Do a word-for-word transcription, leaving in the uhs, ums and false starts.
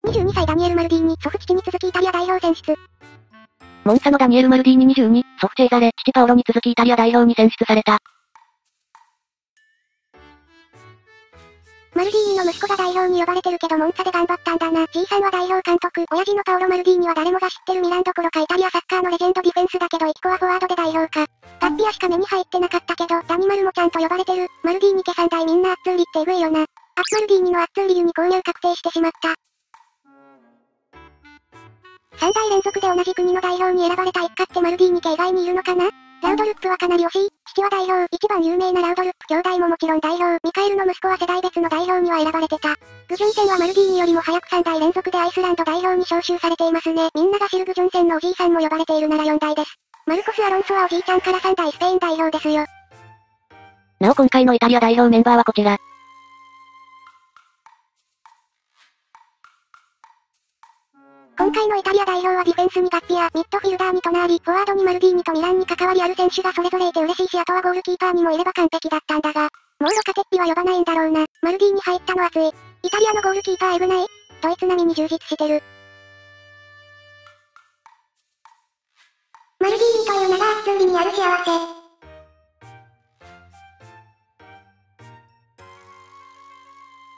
にじゅうにさいダニエル・マルディーニ、祖父父に続きイタリア代表選出。 モンツァのダニエル・マルディーニにじゅうに、祖父チェーザレ、父パオロに続きイタリア代表に選出された。 マルディーニの息子が代表に呼ばれてるけどモンツァで頑張ったんだな。じいさんは代表監督、親父のパオロ・マルディーニは誰もが知ってるミランどころかイタリアサッカーのレジェンドディフェンスだけどイキコはフォワードで代表か。タッピアしか目に入ってなかったけど、ダニマルもちゃんと呼ばれてる。マルディーニ家さん代みんなアッツーリってエグいよな。アッマルディーニのアッツーリユに購入確定してしまった。さんだい連続で同じ国の代表に選ばれた一家ってマルディーニ家以外にいるのかな？ラウドルップはかなり惜しい。父は代表、一番有名なラウドルップ兄弟ももちろん代表、ミカエルの息子は世代別の代表には選ばれてた。グジュンセンはマルディーニよりも早くさんだい連続でアイスランド代表に招集されていますね。みんなが知るグジュンセンのおじいさんも呼ばれているならよんだいです。マルコス・アロンソはおじいちゃんからさんだいスペイン代表ですよ。 なお今回のイタリア代表メンバーはこちら。 今回のイタリア代表はディフェンスにガッピア、ミッドフィルダーにトナーリ、フォワードにマルディーニとミランに関わりある選手がそれぞれいて嬉しいしあとはゴールキーパーにもいれば完璧だったんだが、もうロカテッピは呼ばないんだろうな。マルディーニ入ったの熱い。イタリアのゴールキーパーエグない？ドイツ並みに充実してる。マルディーニという名がアッツーリにある幸せ。